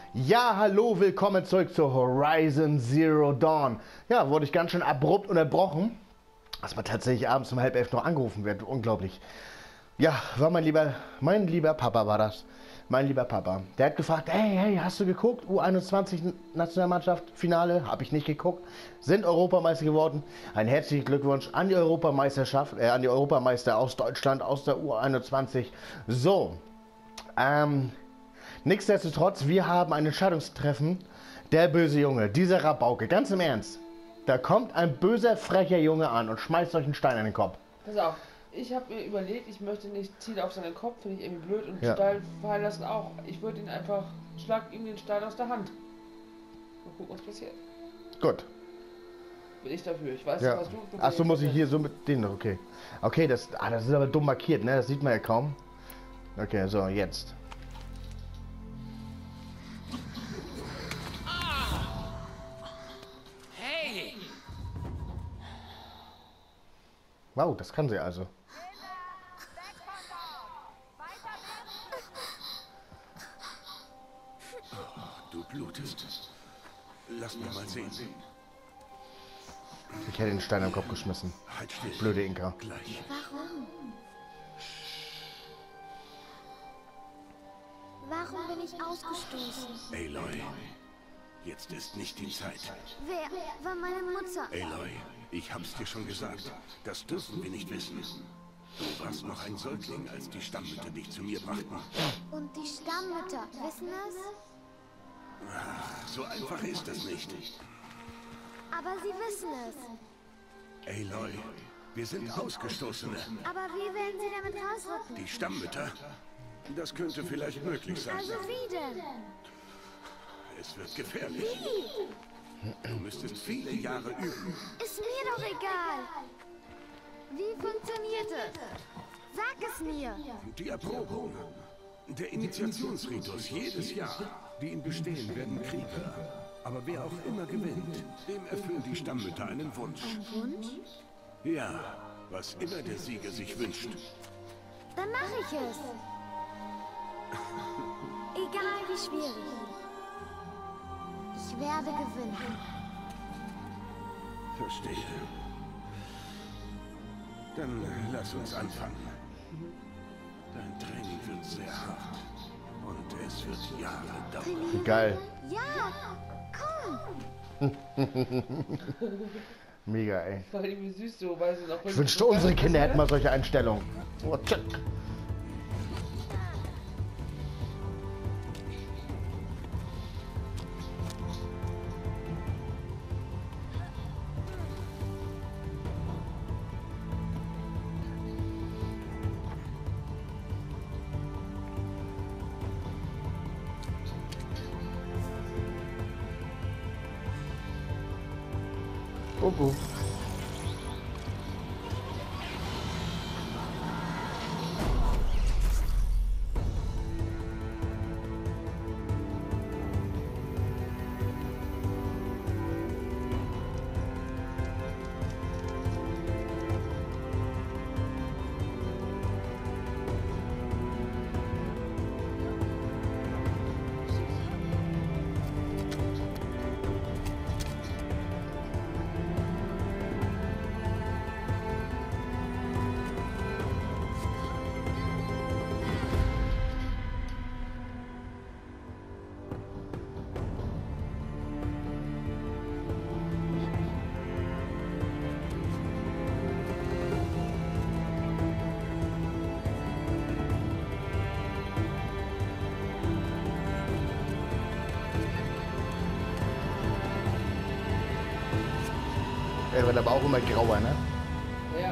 Ja, hallo, willkommen zurück zu Horizon Zero Dawn. Ja, wurde ich ganz schön abrupt unterbrochen, dass man tatsächlich abends um 10:30 noch angerufen wird. Unglaublich. Ja, war mein lieber Papa war das. Mein lieber Papa. Der hat gefragt, hey, hast du geguckt? U21 Nationalmannschaft, Finale, habe ich nicht geguckt. Sind Europameister geworden. Ein herzlichen Glückwunsch an die Europameisterschaft, an die Europameister aus Deutschland, aus der U21. So, nichtsdestotrotz, wir haben ein Entscheidungstreffen. Der böse Junge, dieser Rabauke, ganz im Ernst. Da kommt ein böser, frecher Junge an und schmeißt euch einen Stein in den Kopf. Pass auf, ich habe mir überlegt, ich möchte nicht Ziel auf seinen Kopf, finde ich irgendwie blöd und Ja. Stein fallen lassen auch. Ich würde ihn einfach, schlag ihm den Stein aus der Hand. Mal gucken, was passiert. Gut. Bin ich dafür, ich weiß Ja. nicht, was du... Achso, muss ich hier so mit denen, okay. Okay, das ist aber dumm markiert, ne? Das sieht man ja kaum. Okay, so, jetzt. Hey! Wow, das kann sie also. Du blutest. Lass mich mal sehen. Ich hätte den Stein am Kopf geschmissen. Halt still. Blöde Inka. Gleich. Warum bin ich ausgestoßen? Aloy, jetzt ist nicht die Zeit. Wer war meine Mutter? Aloy, ich hab's dir schon gesagt. Das dürfen wir nicht wissen. Du warst noch ein Säugling, als die Stammmütter dich zu mir brachten. Und die Stammmütter wissen es? So einfach ist es nicht. Aber sie wissen es. Aloy, wir sind Ausgestoßene. Aber wie werden sie damit rausrücken? Die Stammmütter? Das könnte vielleicht möglich sein. Also wie denn? Es wird gefährlich. Du müsstest viele Jahre üben. Ist mir doch egal. Wie funktioniert es? Sag es mir. Die Erprobung. Der Initiationsritus jedes Jahr. Die ihn bestehen, werden Krieger. Aber wer auch immer gewinnt, dem erfüllen die Stammmütter einen Wunsch. Ein Wunsch? Ja, was immer der Sieger sich wünscht. Dann mache ich es. Egal wie schwierig. Ich werde gewinnen. Verstehe. Dann lass uns anfangen. Dein Training wird sehr hart. Und es wird Jahre dauern. Geil. Ja, komm. Mega, ey. Vor allem wie süß du, weißt du noch... Ich wünschte, unsere Kinder hätten mal solche Einstellungen. Oh, tschüss. Oh. Er wird aber auch immer grauer, ne? Ja.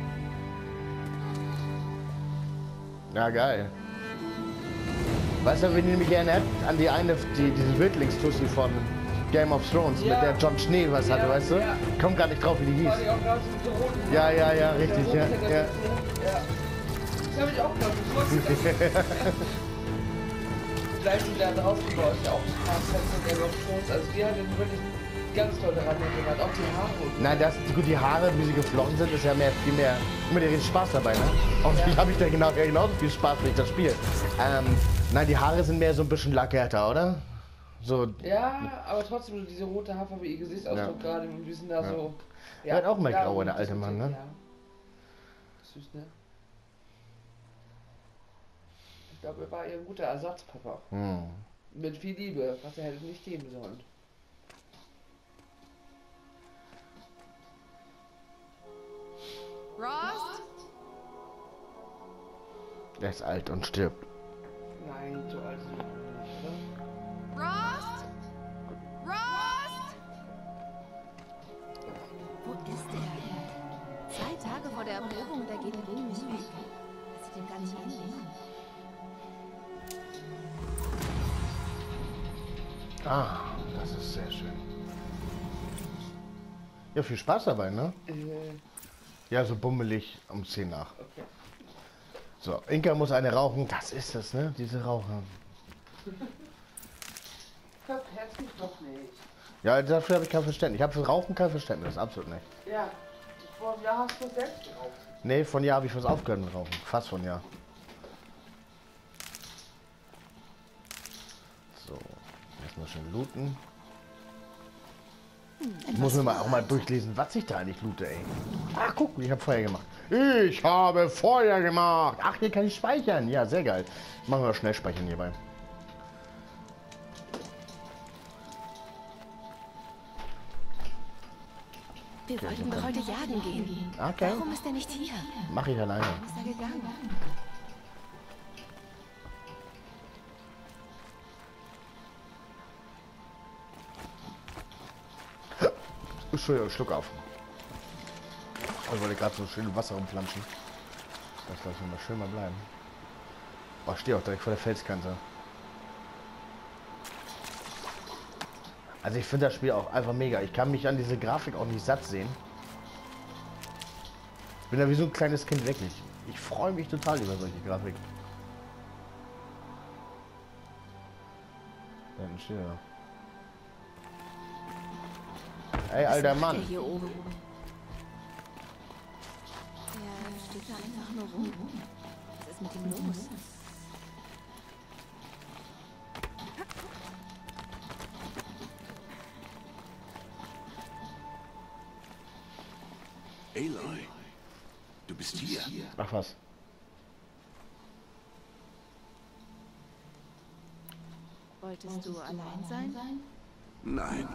Ja, geil. Weißt du, wen ich mich erinnert? An diese Wildlingstussi von Game of Thrones, Ja. mit der John Schnee was hatte, Ja, weißt du? ja. Komm gar nicht drauf, wie die hieß. War die auch gerade so mit roten Ja, Haaren? ja, richtig, Der ja. rote Ja. ja. Das habe ich auch gerade gewusst. Vielleicht sind da draußen bei euch auch ein paar Fans von Game of Thrones. Also die haben wirklich ganz toll daran gemacht. Auch die Haare. Nein, gut, die Haare, wie sie geflochten sind, ist ja viel mehr. Immer der richtig Spaß dabei, ne? Hoffentlich habe ich da genauso viel Spaß, wenn ich das spiele. Nein, die Haare sind mehr so ein bisschen lackerter, oder? So, Ja, aber trotzdem so diese rote Hafer, wie ihr Gesichtsausdruck gerade, und wir sind da Ja. so. Er hat auch mal darum grau, der alte Mann, ne? Ja. Süß, ne? Ich glaube, er war ihr ein guter Ersatzpapa. Mit viel Liebe, was er hätte nicht geben sollen. Rost? er ist alt und stirbt. Nein, so alt ist er nicht, oder? Rost? Rost? Wo ist er? 2 Tage vor der Erprobung und er geht nämlich weg. Das sieht ihm gar nicht ähnlich. Ah, das ist sehr schön. Ja, viel Spaß dabei, ne? Ja, so bummelig um 10 nach. Okay. So, Inka muss eine rauchen. Das ist es, ne? Diese Raucher. Herzlich doch nicht. Ja, dafür habe ich kein Verständnis. Ich habe für Rauchen kein Verständnis. Absolut nicht. Ja, vor einem Jahr hast du selbst geraucht. Nee, von Jahr habe ich was aufgehört mit Rauchen. Fast von Jahr. So, erstmal schön looten. Ich muss mir mal auch mal durchlesen, was ich da eigentlich loote, ey. Ach, guck, ich habe Feuer gemacht. Ich habe Feuer gemacht. Ach, hier kann ich speichern. Ja, sehr geil. Machen wir schnell speichern hierbei. Wir wollten doch heute jagen gehen. Okay, Warum ist er nicht hier? mache ich alleine. Wo ist er gegangen? Entschuldigung, Schluck auf. Ich wollte gerade so schön Wasser umflanschen. Das lassen wir mal schön mal bleiben. Oh, ich stehe auch direkt vor der Felskante. Also ich finde das Spiel auch einfach mega. Ich kann mich an diese Grafik auch nicht satt sehen. Ich bin da wie so ein kleines Kind, wirklich. Ich freue mich total über solche Grafik. Da hinten steht er. Ey, alter Was macht Mann. der hier oben? Der steht da einfach nur rum. Was ist mit ihm los? Aloy, du bist hier. Ach was. Wolltest du allein sein? Nein.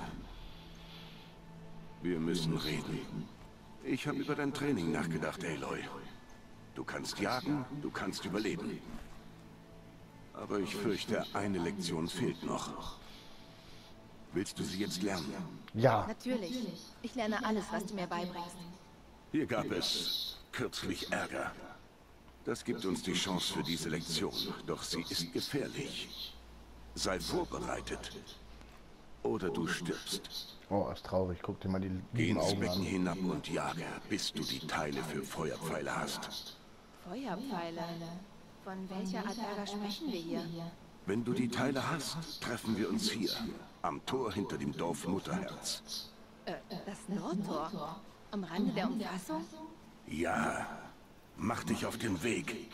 Wir müssen reden. Ich habe über dein Training nachgedacht, Aloy. Du kannst jagen, du kannst überleben. Aber ich fürchte, eine Lektion fehlt noch. Willst du sie jetzt lernen? Ja. Natürlich. Ich lerne alles, was du mir beibringst. Hier gab es kürzlich Ärger. Das gibt uns die Chance für diese Lektion, doch sie ist gefährlich. Sei vorbereitet. Oder du stirbst. Oh, ist traurig. Guck dir mal die Geh lieben ins Augen Becken an. hinab und jage, bis du die Teile für Feuerpfeile hast. Feuerpfeile. Von welcher Art Ärger sprechen wir hier? Wenn du die Teile hast, treffen wir uns hier, am Tor hinter dem Dorf Mutterherz. Das Nordtor? Am Rande der Umfassung? Ja, mach dich auf den Weg.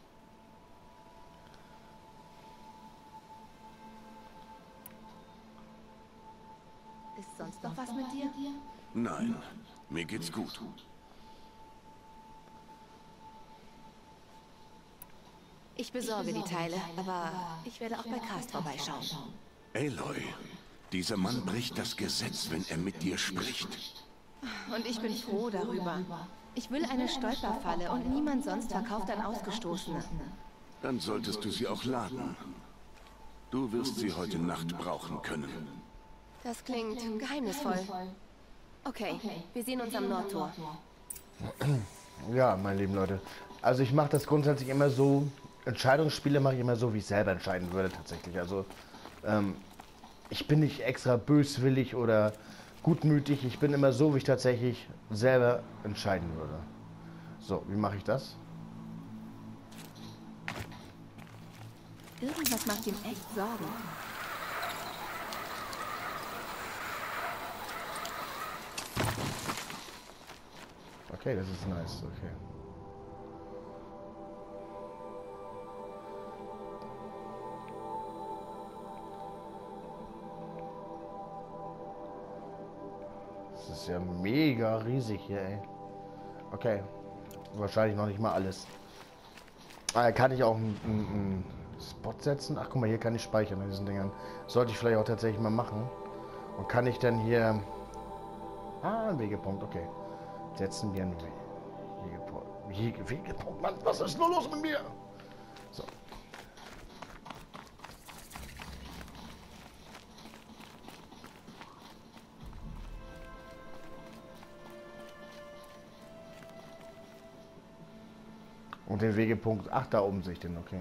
Ist sonst noch was mit dir? Nein, mir geht's gut. Ich besorge die Teile, aber ich werde auch bei Cast vorbeischauen. Aloy, dieser Mann bricht das Gesetz, wenn er mit dir spricht. Und ich bin froh darüber. Ich will eine Stolperfalle und niemand sonst verkauft an Ausgestoßene. Dann solltest du sie auch laden. Du wirst sie heute Nacht brauchen können. Das klingt geheimnisvoll. Okay, wir sehen uns am Nordtor. Ja, meine lieben Leute. Also ich mache das grundsätzlich immer so, Entscheidungsspiele mache ich immer so, wie ich selber entscheiden würde tatsächlich. Also ich bin nicht extra böswillig oder gutmütig. Ich bin immer so, wie ich tatsächlich selber entscheiden würde. So, wie mache ich das? Irgendwas macht ihm echt Sorgen. Okay, das ist nice. Okay. Das ist ja mega riesig hier, ey. Okay. Wahrscheinlich noch nicht mal alles. Kann ich auch einen Spot setzen? Ach, guck mal, hier kann ich speichern in diesen Dingern. Sollte ich vielleicht auch tatsächlich mal machen. Und kann ich dann hier... Ah, ein Wegepunkt, okay. Setzen wir einen Wegepunkt. Wegepunkt, Mann, was ist nur los mit mir? So. Und den Wegepunkt, ach, da oben sehe ich den, okay.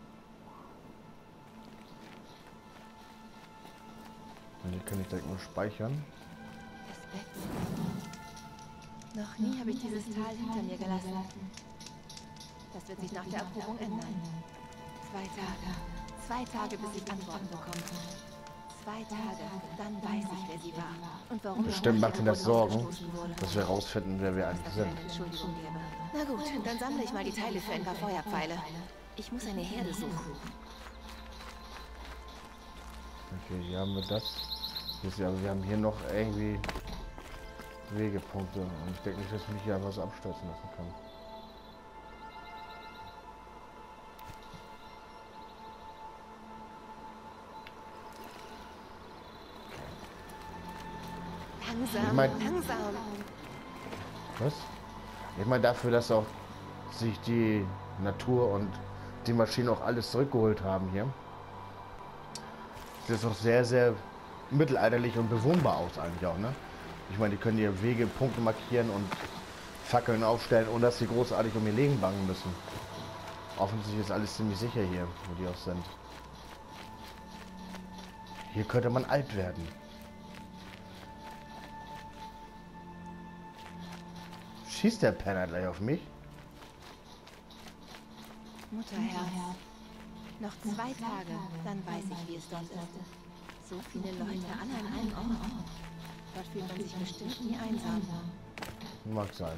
Und hier kann ich direkt nur speichern. Respekt. Noch nie habe ich dieses Tal hinter mir gelassen. Das wird sich nach der Erprobung ändern. 2 Tage. 2 Tage, bis ich Antworten bekomme. 2 Tage, dann weiß ich, wer sie war. Und warum Bestimmt macht ihn das Sorgen, dass wir rausfinden, wer wir eigentlich sind. Entschuldigung gäbe. Na gut, dann sammle ich mal die Teile für ein paar Feuerpfeile. Ich muss eine Herde suchen. Okay, hier haben wir das. Aber wir haben hier noch irgendwie Wegepunkte. Und ich denke nicht, dass ich mich hier einfach so abstürzen lassen kann. Langsam. Was? Ich meine dafür, dass auch sich die Natur und die Maschinen auch alles zurückgeholt haben hier. Sieht doch sehr, sehr mittelalterlich und bewohnbar aus eigentlich auch, ne? Ich meine, die können hier Wegepunkte markieren und Fackeln aufstellen, ohne dass sie großartig um ihr Leben bangen müssen. Offensichtlich ist alles ziemlich sicher hier, wo die auch sind. Hier könnte man alt werden. Schießt der Penner gleich auf mich? Mutterherz. Noch 2 Tage, dann weiß ich, wie es dort ist. So viele Leute, alle an einem Ort. Dort fühlt man sich bestimmt nie einsam. Mag sein.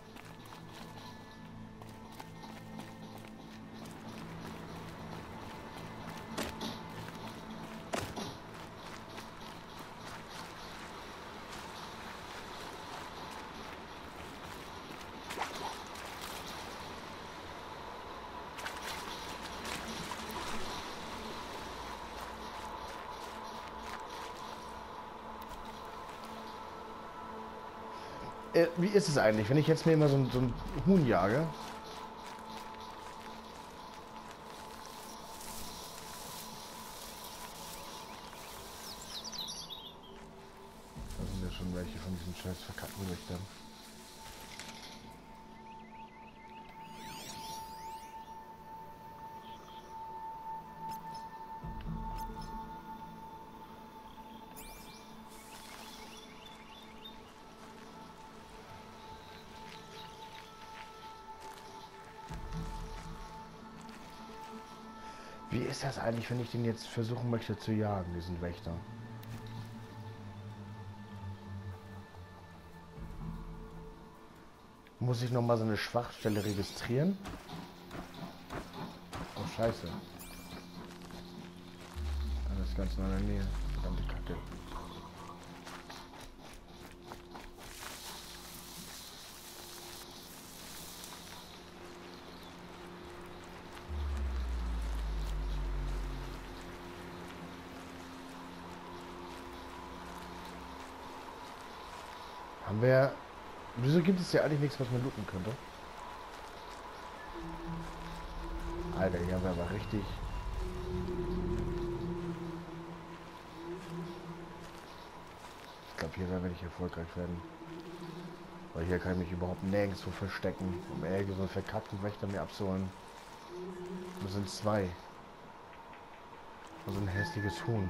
Wie ist es eigentlich, wenn ich jetzt mir immer so ein Huhn jage? Da sind ja schon welche von diesen scheiß verkackten Lichtern. Wie ist das eigentlich, wenn ich den jetzt versuchen möchte zu jagen, diesen Wächter? Muss ich nochmal so eine Schwachstelle registrieren? Oh, scheiße. Alles ganz in der Nähe. Verdammte Kacke. Haben wir... Wieso gibt es ja eigentlich nichts, was man looten könnte? Alter, hier haben wir aber richtig... Ich glaube, hier werde ich erfolgreich werden. Weil hier kann ich mich überhaupt nirgendwo verstecken, um irgendwie so einen verkackten Wächter mir abzuholen. Das sind 2. Also ein hässliches Huhn.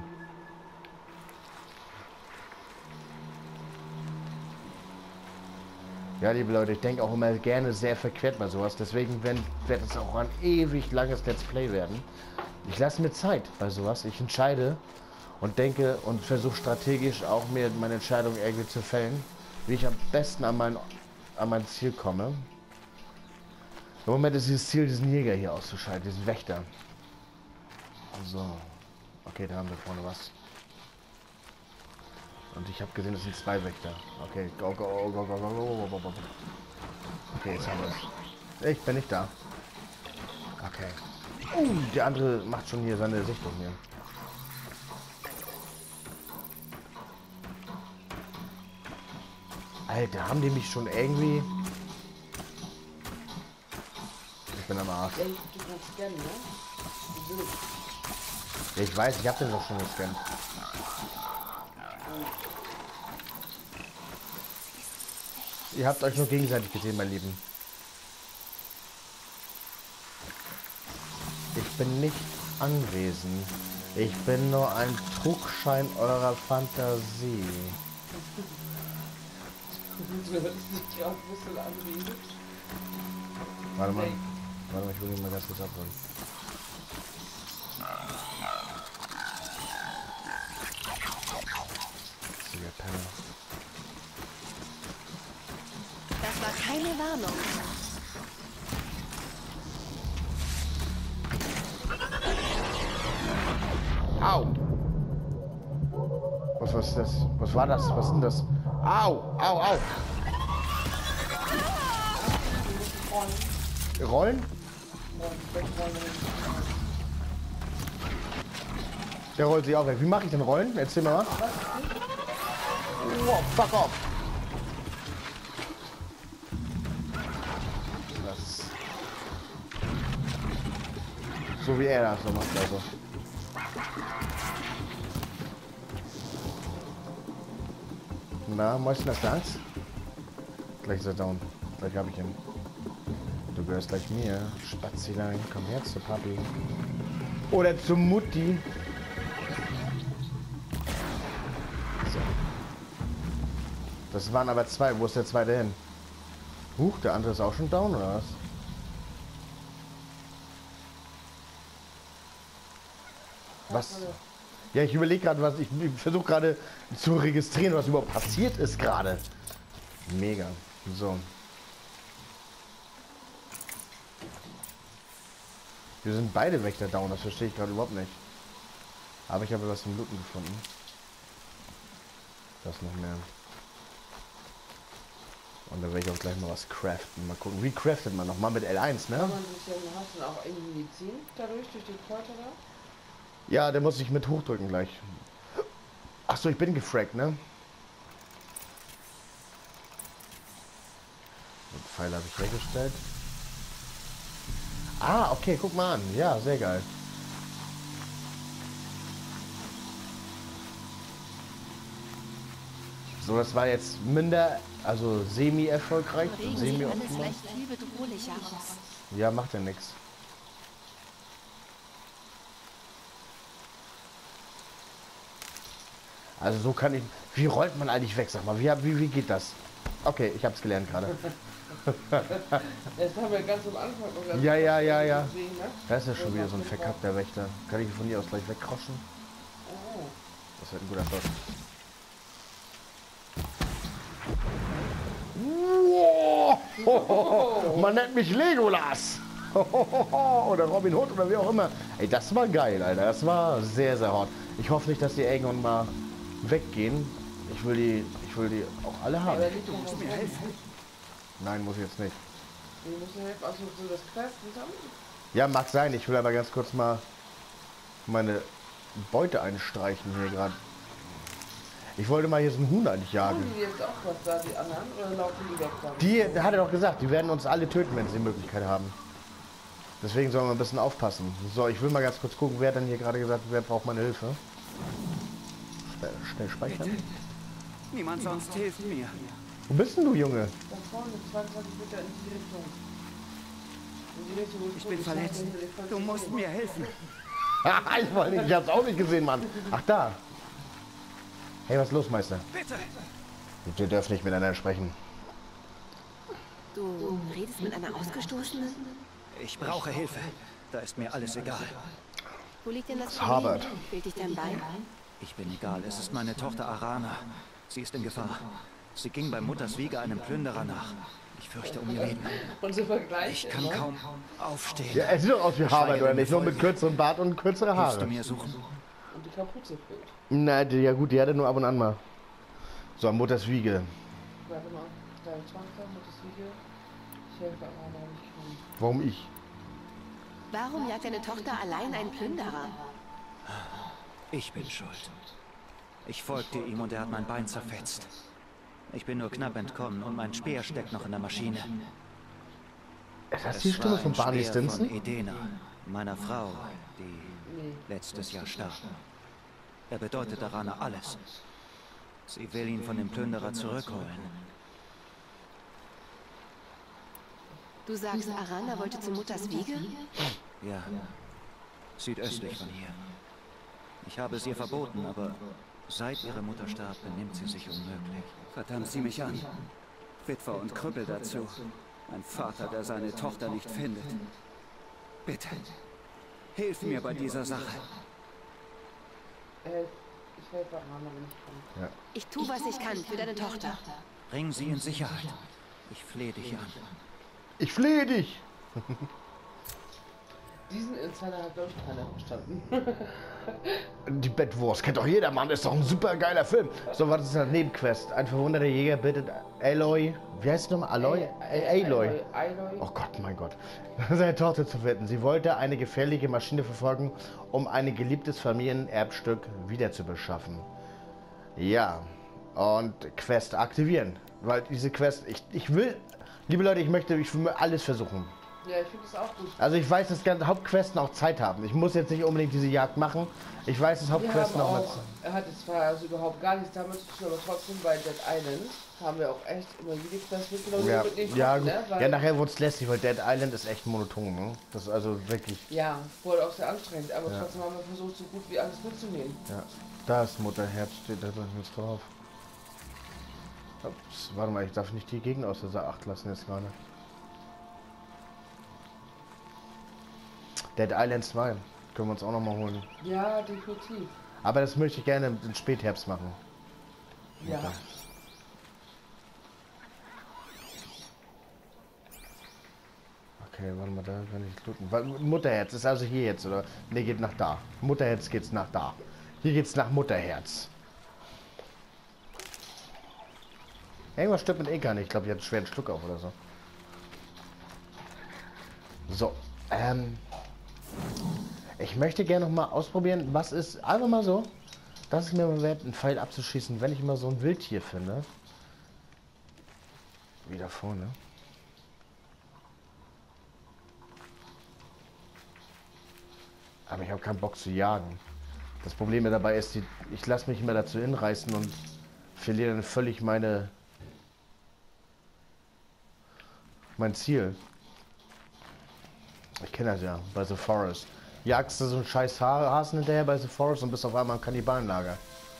Ja, liebe Leute, ich denke auch immer gerne sehr verquert bei sowas. Deswegen wird es auch ein ewig langes Let's Play werden. Ich lasse mir Zeit bei sowas. Ich entscheide und denke und versuche strategisch auch mir meine Entscheidung irgendwie zu fällen, wie ich am besten an mein Ziel komme. Im Moment ist dieses Ziel, diesen Jäger hier auszuschalten, diesen Wächter. So. Okay, da haben wir vorne was. Und ich habe gesehen, das sind 2 Wächter. Okay, go, go, go, go, go, go, go, go. Okay, jetzt haben wir es. Ich bin nicht da. Okay. Der andere macht schon hier seine Sichtung hier. Alter, haben die mich schon irgendwie... Ich bin am Arsch. Ja, du kannst scannen, ne? Ja, ich weiß, ich hab den doch schon gescannt. Ihr habt euch nur gegenseitig gesehen, mein Lieben. Ich bin nicht anwesend. Ich bin nur ein Trugschein eurer Fantasie. Du hörst dich gerade ein bisschen an wie ich. Warte mal. Warte mal, ich will ihn mal ganz kurz abholen. Sieger Penner. Das war keine Warnung. Au! Was ist das? Was war das? Was ist denn das? Au! Au! Au! Rollen? Der rollt sich auch weg. Wie mache ich denn Rollen? Erzähl mal was. Wow, fuck off! Das. So wie er das so macht, also. Na, Mäuschen, hast du Angst? Gleich ist er down. Gleich habe ich ihn. Du gehörst gleich mir. Spazilein, komm her zu Papi. Oder zu Mutti. So. Das waren aber 2. Wo ist der zweite hin? Huch, der andere ist auch schon down, oder was? Was? Ja, ich überlege gerade, was ich versuche gerade zu registrieren, was überhaupt passiert ist gerade. Mega. So. Wir sind beide Wächter down, das verstehe ich gerade überhaupt nicht. Aber ich habe was zum Looten gefunden. Das noch mehr. Und da werde ich auch gleich mal was craften. Mal gucken, wie craftet man noch mal mit L1, ne? Kann man sich ja hast du auch irgendwie Medizin dadurch, durch die Kräuter da? Ja, der muss sich mit hochdrücken gleich. Achso, ich bin gefragt, ne? Den Pfeil habe ich hergestellt. Ah, okay, guck mal an. Ja, sehr geil. So, das war jetzt minder, also semi-erfolgreich. Regen sieht alles vielleicht viel bedrohlicher aus. Ja, macht ja nichts. Also so kann ich... Wie rollt man eigentlich weg? Sag mal, wie geht das? Okay, ich hab's gelernt gerade. Das haben wir ganz am Anfang noch ganz Ja. gesehen, ne? Da ist ja schon wieder so ein verkackter Wächter. Kann ich von hier aus gleich wegkroschen? Oh. Das wird ein guter Shot. Wow. Man nennt mich Legolas. Oder Robin Hood oder wie auch immer. Ey, das war geil, Alter. Das war sehr, sehr hart. Ich hoffe nicht, dass die irgendwann mal weggehen. Ich will die auch alle haben. Aber du musst mir helfen. Nein, muss ich jetzt nicht. Du musst mir helfen, also so das Craften dann? Ja, mag sein. Ich will aber ganz kurz mal meine Beute einstreichen hier gerade. Ich wollte mal hier so ein Huhn eigentlich jagen. Haben die jetzt auch was da, die anderen? Oder laufen die weg dann? Die hat er doch gesagt, die werden uns alle töten, wenn sie die Möglichkeit haben. Deswegen sollen wir ein bisschen aufpassen. So, ich will mal ganz kurz gucken, wer dann hier gerade gesagt hat, wer braucht meine Hilfe. Schnell speichern. Niemand sonst hilft mir. Wo bist denn du, Junge? Da vorne, 22 Meter in die Richtung. In die Richtung, wo Ich bin verletzt. Du musst mir helfen. Ich wollte nicht, ich hab's auch nicht gesehen, Mann. Ach, da. Hey, was ist los, Meister? Bitte. Wir dürfen nicht miteinander sprechen. Du redest mit einer Ausgestoßenen? Ich brauche Hilfe. Da ist mir alles egal. Wo liegt denn das Harvard. Problem? Fehlt dich dein Bein? Ich bin egal. Es ist meine Tochter Arana. Sie ist in Gefahr. Sie ging bei Mutters Wiege einem Plünderer nach. Ich fürchte um ihr Leben. Und so Vergleich. Ich kann kaum aufstehen. Ja, er sieht doch aus wie Harvard, oder nicht? Nur mit kürzerem Bart und kürzere Hilfst du Haare. mir suchen? Und die Kapuze fehlt. Na, ja gut, die hat er nur ab und an mal. So, Mutters Wiege. Warte mal. Deine Tochter, Mutters Wiege. Ich helfe Arana nicht kommen. Warum ich? Warum jagt deine Tochter allein einen Plünderer? Ich bin schuld. Ich folgte ihm und er hat mein Bein zerfetzt. Ich bin nur knapp entkommen und mein Speer steckt noch in der Maschine. Ist das die Stimme von Barney Stinson? Von Edena, meiner Frau, die letztes Jahr starb. Er bedeutet Arana alles. Sie will ihn von dem Plünderer zurückholen. Du sagst, Arana wollte zu Mutters Wiege? Ja, südöstlich von hier. Ich habe es ihr verboten, aber seit ihre Mutter starb, benimmt sie sich unmöglich. Verdammt sie mich an. Witwer und Krüppel dazu. Ein Vater, der seine Tochter nicht findet. Bitte, hilf mir bei dieser Sache. Ich helfe Arana, wenn ich kann. Ja. Ich tue, was ich kann für deine Tochter. Bring sie in Sicherheit. Ich flehe dich an. Ich flehe dich! Diesen Insider hat, glaube ich, keiner verstanden. Die Bettwurst kennt doch jeder, Mann. Ist doch ein super geiler Film. So, was ist eine Nebenquest? Ein verwunderter Jäger bittet Aloy. Wie heißt es nochmal? Aloy? Aloy. Oh Gott, mein Gott. Seine Tochter zu finden. Sie wollte eine gefährliche Maschine verfolgen, um ein geliebtes Familienerbstück wieder zu beschaffen. Ja. Und Quest aktivieren. Weil diese Quest, ich will, liebe Leute, ich will alles versuchen. Ja, ich finde das auch gut. Also ich weiß, dass ganze Hauptquesten auch Zeit haben. Ich muss jetzt nicht unbedingt diese Jagd machen. Ich weiß, dass Hauptquesten auch mit... Er hat jetzt zwar also überhaupt gar nichts damit zu tun, aber trotzdem bei Dead Island haben wir auch echt immer jede Quest mitgenommen. Ja, mit ja, Kosten, ne? ja, nachher wurde es lästig, weil Dead Island ist echt monoton. Ne? Das ist also wirklich... Ja, wurde auch sehr anstrengend, aber trotzdem haben wir versucht, so gut wie alles mitzunehmen. Ja, da ist Mutterherz, steht da jetzt drauf. Ups, warte mal, ich darf nicht die Gegner aus dieser Acht lassen jetzt gerade. Dead Island 2 können wir uns auch noch mal holen. Ja, definitiv. Aber das möchte ich gerne im Spätherbst machen. Ja. Okay, warte mal, da kann ich looten. Mutterherz ist also hier jetzt, oder? Ne, geht nach da. Mutterherz geht's nach da. Hier geht's nach Mutterherz. Irgendwas stimmt mit Inka nicht. Ich glaube, die hat einen schweren Schluck auf oder so. So, ich möchte gerne noch mal ausprobieren, was ist, einfach mal so, das ist mir mal wert, einen Pfeil abzuschießen, wenn ich mal so ein Wildtier finde. Wieder vorne. Aber ich habe keinen Bock zu jagen. Das Problem dabei ist, ich lasse mich immer dazu hinreißen und verliere dann völlig mein Ziel. Ich kenne das ja, bei The Forest. Jagst du so einen scheiß Hasen hinterher bei The Forest und bist auf einmal im Kannibalenlager.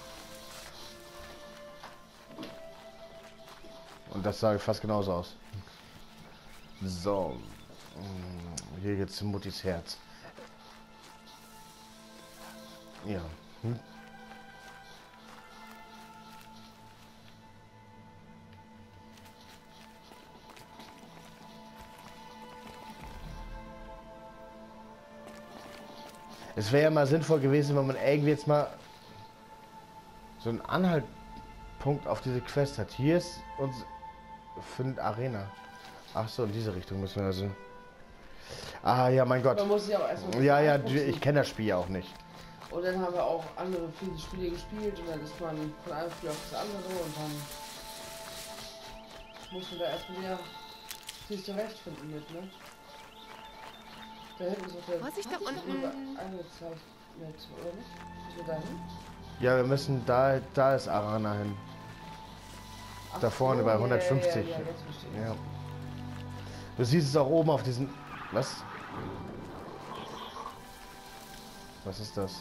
Und das sah fast genauso aus. So. Hier geht's zu Muttis Herz. Ja. Es wäre ja mal sinnvoll gewesen, wenn man irgendwie jetzt mal so einen Anhaltspunkt auf diese Quest hat. Hier ist uns findet Arena. Ach so, in diese Richtung müssen wir also. Ah ja, mein Gott. Man muss sich auch erstmal ja, ich kenne das Spiel ja auch nicht. Und dann haben wir auch andere viele Spiele gespielt und dann ist man von einem Spiel auf das andere und dann muss man da erstmal wieder sich zurechtfinden mit, ne? Da hinten ist auch der Vorsicht, da unten. angezeigt mit, oder nicht? Müssen wir da hin? Ja, wir müssen da ist Arana hin. Ach Da vorne so, bei ja, 150. Ja, jetzt verstehe ich. Ja. Du siehst es auch oben auf diesen. Was? Was ist das?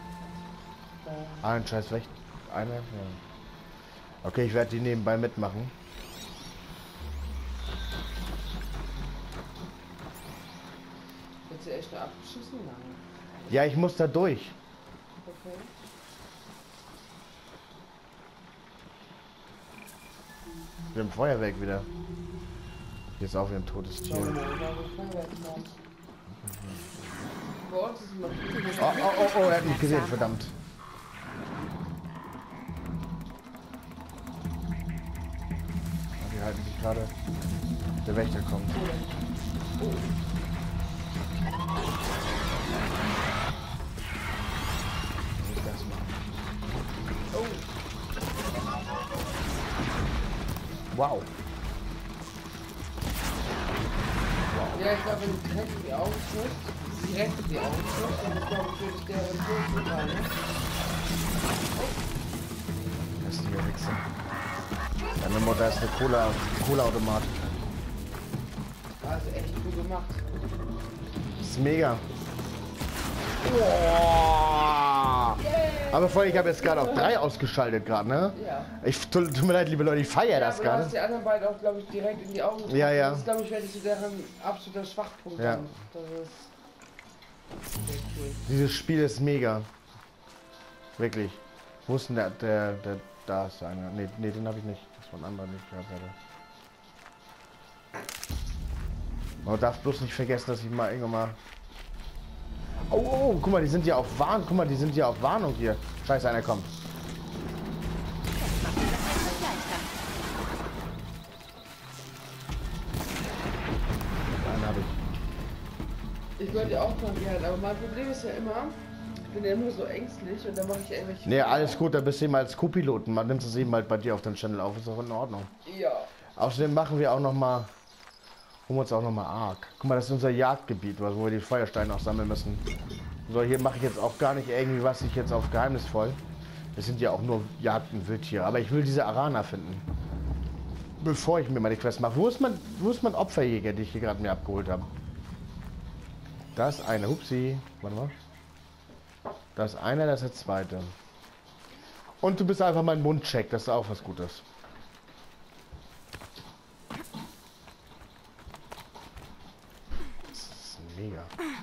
Ein scheiß Wächter. Einer? Ja. Okay, ich werde die nebenbei mitmachen. Willst du echt nur abschießen? Nein. Ja, ich muss da durch. Okay. Wir haben Feuerwerk wieder. Hier ist auch wieder ein totes Tier. Bei uns ist immer viel. Oh, er hat mich gesehen, verdammt. gerade der Wächter kommt. Oh. Das machen. Oh. Wow. Ja, ich glaube, wenn du direkt in die Augen triffst, dann ist, glaube ich, würde ich der Tod sein, ne? Das ist die Wichser. Deine Mutter ist eine Cola-Automat. Also echt gut gemacht. Das ist mega. Wow. Aber vorhin, ich habe jetzt gerade auf 3 ausgeschaltet gerade, ne? Ja. Tut mir leid, liebe Leute, ich feiere das aber du gerade. hast die anderen beiden auch, glaube ich, direkt in die Augen getroffen. Ja, ja. Das ist, glaube ich, wirklich so deren absoluter Schwachpunkt. Ja. Dann. Das ist sehr cool. Dieses Spiel ist mega. Wirklich. Wo ist denn der da ist einer. Nee, den habe ich nicht. Das war ein anderer nicht gehabt hätte. Man darf bloß nicht vergessen, dass ich mal irgendwann mal... Oh, guck mal, die sind ja auf Warnung. Guck mal, die sind ja auf Warnung hier. Scheiße, einer kommt. Einen habe ich. Ich wollte ja auch mal gern, aber mein Problem ist ja immer, ich bin ja immer so ängstlich und dann mache ich irgendwelche... Nee, alles gut, da bist du eben als Co-Piloten. Man nimmt es eben halt bei dir auf den Channel auf. Ist auch in Ordnung. Ja. Außerdem machen wir auch noch mal... Holen wir uns auch noch mal Ark. Guck mal, das ist unser Jagdgebiet, wo wir die Feuersteine auch sammeln müssen. So, hier mache ich jetzt auch gar nicht irgendwie was ich jetzt auf geheimnisvoll. Das sind ja auch nur Jagd- und Wildtiere. Aber ich will diese Arana finden. Bevor ich mir mal die Quest mache. Wo ist mein Opferjäger, den ich hier gerade mir abgeholt habe? Da ist einer. Hupsi. Warte mal. Da ist einer, das ist der zweite. Und du bist einfach mein Mundcheck. Das ist auch was Gutes. Mega.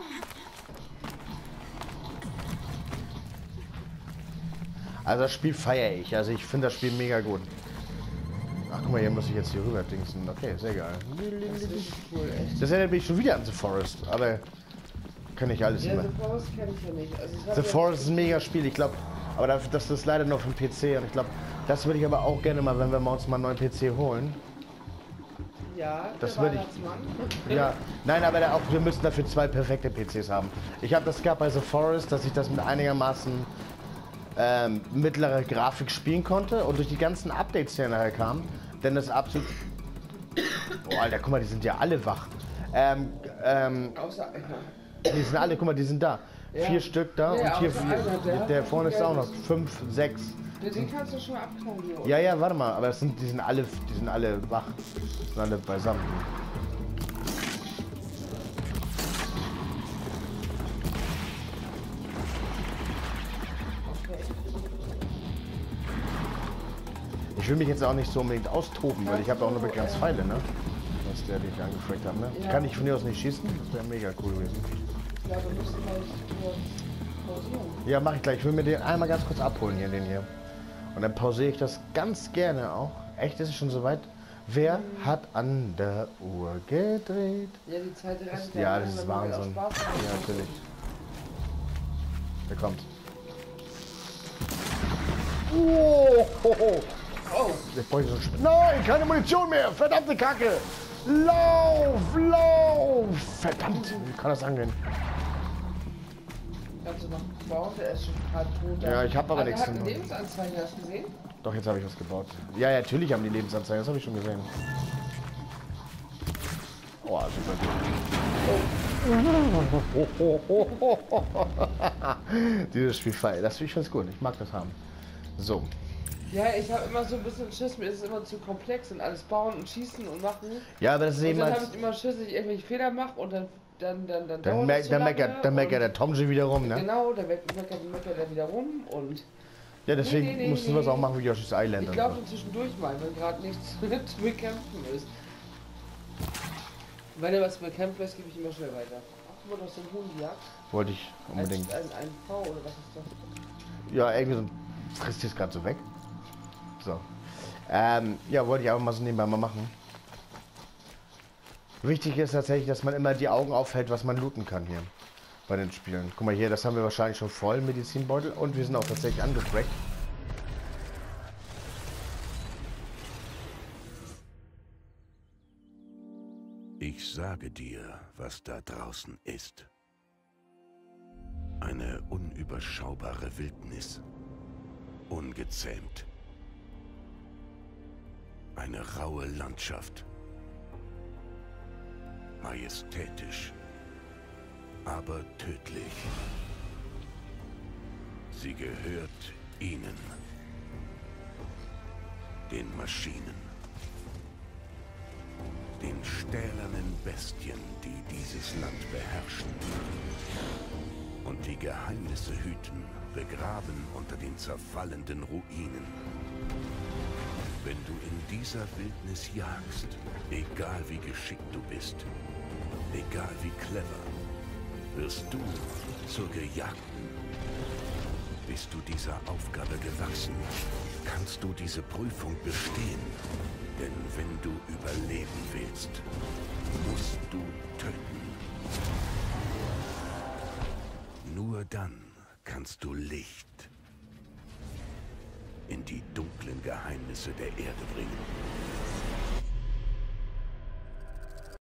Also das Spiel feiere ich. Also ich finde das Spiel mega gut. Ach guck mal, hier muss ich jetzt hier rüber dingsen. Okay, sehr geil. Das ist richtig cool, echt. Das erinnert mich schon wieder an The Forest. Aber kann ich alles Ja, immer. The Forest kenne ich ja nicht. Also ich hab The ja- Forest ist ein mega Spiel. Ich glaube, aber das ist leider nur für den PC. Und ich glaube, das würde ich aber auch gerne mal, wenn wir uns mal einen neuen PC holen. Ja, Das der würde ich- Weihnachtsmann. Ja, nein, aber wir müssen dafür 2 perfekte PCs haben. Ich habe das gehabt bei The Forest, dass ich das mit einigermaßen mittlerer Grafik spielen konnte und durch die ganzen Updates, die nachher kamen, denn das absolut... Oh, Alter, guck mal, die sind ja alle wach. Außer einer. Die sind alle, guck mal, die sind da. Ja. 4 Stück da Ja, und hier außer 4. einer, Der vorne ist auch noch 5, 6. Den kannst du schon mal abknallen hier. Ja, ja, warte mal, aber die sind alle wach. Die sind alle beisammen. Okay. Ich will mich jetzt auch nicht so unbedingt austoben, weil ich habe auch nur begrenzt Pfeile, ne? Was der dich angefragt hat, ne? Ja. Kann ich von dir aus nicht schießen? Das wäre mega cool gewesen. Ja, wir müssen gleich kurz pausieren. Ja, mach ich gleich. Ich will mir den einmal ganz kurz abholen hier, den hier. Und dann pausiere ich das ganz gerne auch. Echt, ist es schon soweit? Wer hat an der Uhr gedreht? Ja, die Zeit rennt. Ja, dann das ist machen wir Wahnsinn. auch Spaß. Ja, natürlich. Der kommt. Oh, ho, ho. Oh, Jetzt brauche ich so ein Nein, keine Munition mehr! Verdammte Kacke! Lauf! Lauf! Verdammt! Wie kann das angehen? kannst du noch bauen? Der ist schon halb tot. Ja, ich hab aber nichts zu zu machen. machen. Lebensanzeigen, hast du gesehen? Doch, jetzt habe ich was gebaut. Ja, ja, natürlich haben die Lebensanzeigen, das habe ich schon gesehen. Oh, super gut. Dieses Spiel feiert. Das finde ich ganz gut. Ich mag das haben. So. Ja, ich habe immer so ein bisschen Schiss, mir ist es immer zu komplex und alles bauen und schießen und machen. Ja, aber das ist Und eben dann halt. habe ich immer Schiss, dass ich irgendwelche Fehler mache und dann Dann, dauert es zu lange meckert der Tomji wieder rum, ne? Genau, dann meckert er wieder rum und Ja, deswegen Nee, mussten wir es auch machen wie Yoshi's Island. ich und glaube so. zwischendurch mal, wenn gerade nichts zu bekämpfen ist. Wenn er was bekämpft ist, gebe ich immer schnell weiter. Ach, guck mal, du hast den Huhn gejagt. Wollte ich unbedingt. Ein V oder was ist das? Ja, irgendwie so frisst es gerade so weg. So. Ja, wollte ich aber mal so nebenbei mal machen. Wichtig ist tatsächlich, dass man immer die Augen aufhält, was man looten kann hier bei den Spielen. Guck mal hier, das haben wir wahrscheinlich schon voll, Medizinbeutel. Und wir sind auch tatsächlich angefragt. Ich sage dir, was da draußen ist. Eine unüberschaubare Wildnis. Ungezähmt. Eine raue Landschaft. Majestätisch. Aber tödlich. Sie gehört ihnen. Den Maschinen. Den stählernen Bestien, die dieses Land beherrschen. Und die Geheimnisse hüten, begraben unter den zerfallenden Ruinen. Wenn du in dieser Wildnis jagst, egal wie geschickt du bist, egal wie clever, wirst du zur Gejagten. Bist du dieser Aufgabe gewachsen, kannst du diese Prüfung bestehen. Denn wenn du überleben willst, musst du töten. Nur dann kannst du Licht in die dunklen Geheimnisse der Erde bringen.